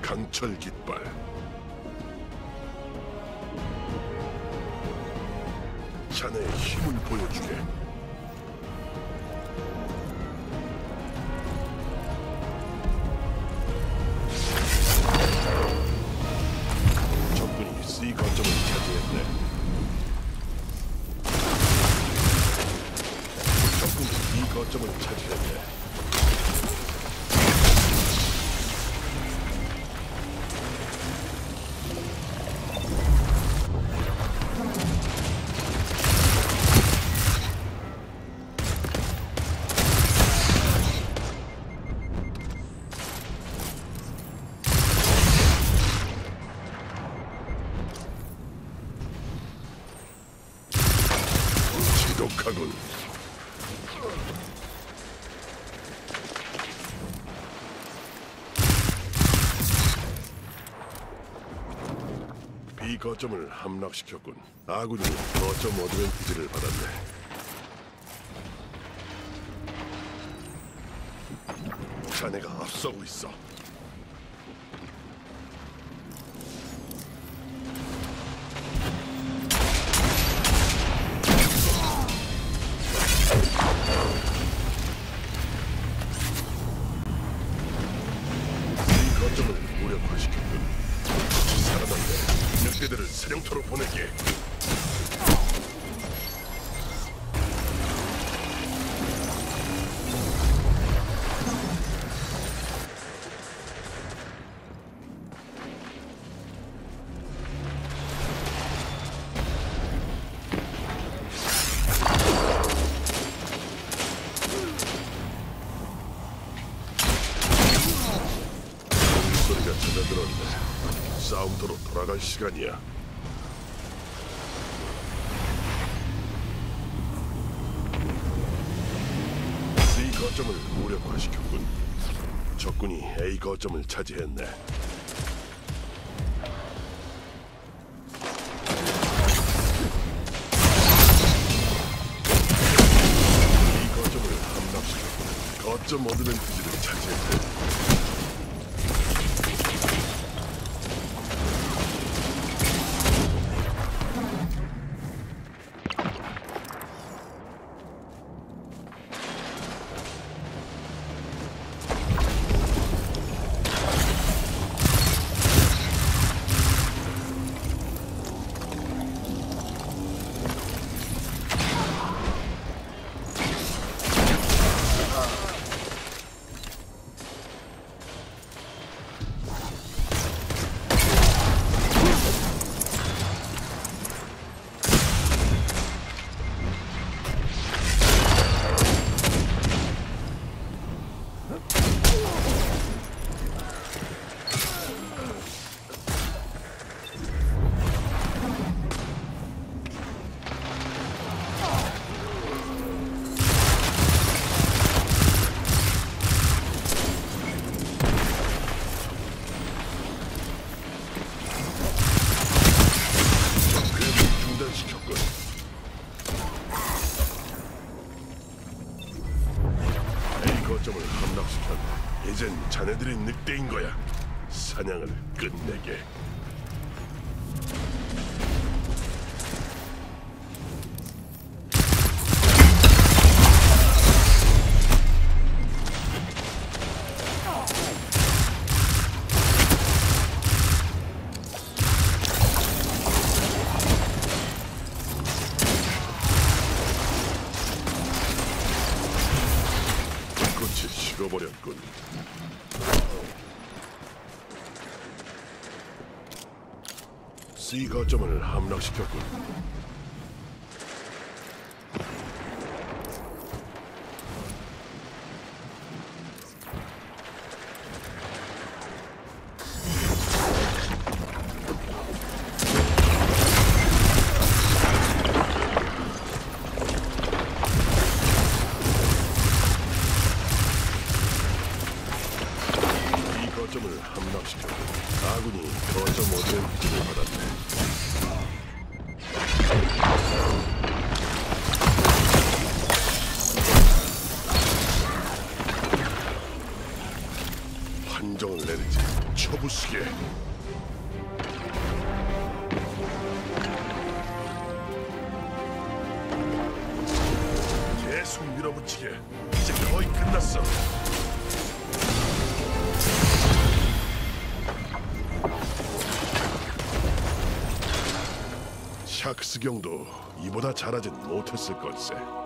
강철 깃발. 자네의 힘을 보여주게. 적군이 C 거점을 차지했네. 적군이 B 거점을 차지했네. 지독하군. B 거점을 함락시켰군. 아군이 거점 어드밴티지를 받았네. 자네가 앞서고 있어. 거점을 무력화시켰군. 살아남네. 늑대들을 사령터로 보내게. 소리가 찾아들었네. 싸움터로 돌아갈 시간이야. C 거점을 무력화시켰군. 적군이 A 거점을 차지했네. B 거점을 함락시켰군. 거점 어드밴티지를 차지했네. 거점을 함락시켰네. 이젠 자네들이 늑대인 거야. 사냥을 끝내게. 불꽃이 식어버렸군. C 거점을 함락시켰군. 거점을 함락시켰고 아군이 거점 어드밴티지를 받았네. 판정을 내리지. 쳐부수게. 계속 밀어붙이게. 이제 거의 끝났어. 샥스경도 이보다 잘하진 못했을 걸세.